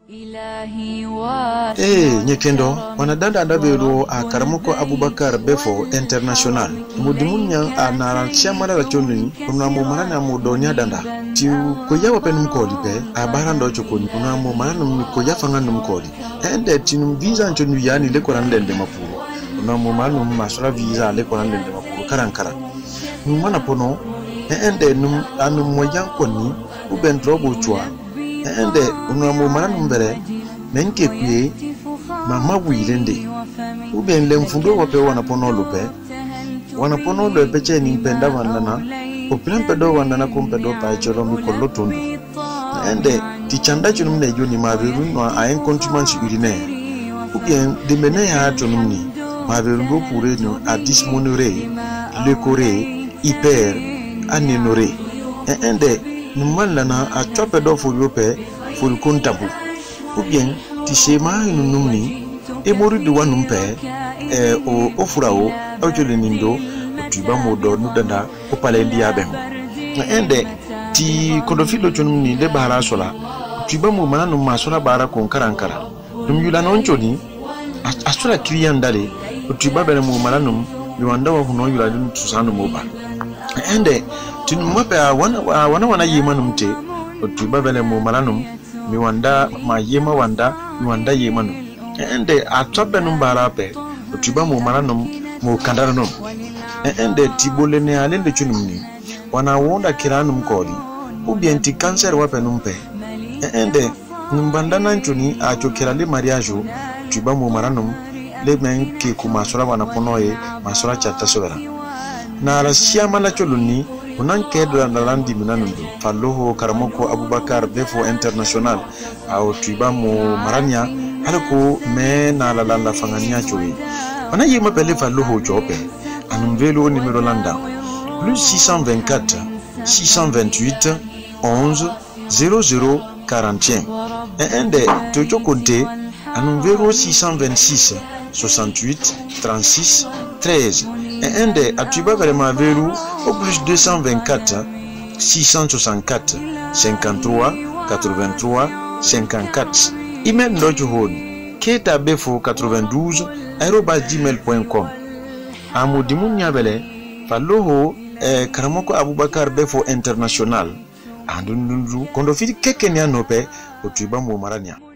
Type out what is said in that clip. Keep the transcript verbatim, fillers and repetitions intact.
Eh, nyekendo wanadanda ndabero a Karamoko Abubakar Befo International mudimunya a nara chiamara la choni kuna mo mana mo donya danda ti ko yawa penum ko lipe a barando chokoni kuna mo mana ko yafanga num ko li ende tinum visa chonu yani le ko randende mapuro kuna mo mana masura visa le ko randende mapuro karankara num mana pono ende num anum mo yankoni u ben drobo chwa ende kuna mo mana mbere menke kwe mama wilende uben le mfundo wape wanapono lupe wanapono lupe che ni mpenda wandana uplempe do wandana kumpedo pa choro mikolo tundu ende tichanda chunumne joni maveru no ayen contumace urinaire ubien de mene ya chunumni maveru go pure no a dysmonorrhée leucorrhée hyper anénorrhée ende numan lana a chopedo fulupe ful kuntabu ou bien tishema inumni e mori de wanumpe e o ofurao awjole nindo tuba modo nudanda o pale dia be ende ti kodofilo chonumni de bara sola tuba mo mananu masola bara kon karankara dum yula non choni asura kriyan dale tuba bele mo mananu mi wanda wa huno yula dum tusanu mo ba ende tinu mape wana wana wana yimanumte tuba bele mo mananu mi wanda ma yema wanda mi wanda yema no ende atobe no barape otuba mo mana no mo kandara no ende tibole ne ale le chunumni wana wonda kiranum kodi ubienti cancer wape numpe ende mbanda nanchuni a chokera le mariage tuba mo mana no le men ke kuma sura wana ponoye masura chatta sobera na la siama la choluni unan kedra na landi minanundu falloho Karamoko Abubakar Befo International au tuiba mo maranya halako me na la la fangania chowi wana yema pele falloho chope anumvelo numéro landa plus six cent vingt-quatre six cent vingt-huit onze zéro zéro quarante et un ende tojo konte anumvelo six cent vingt-six soixante-huit trente-six treize ende atuba vraiment veru au plus deux cent vingt-quatre six cent soixante-quatre cinquante-trois quatre-vingt-trois cinquante-quatre email nojo hon keta befo quatre-vingt-douze arobase gmail point com amudimu nyabele falloho eh, Karamoko Abubakar Befo International andundu kondo fiti kekenya nope otuba mo maranya.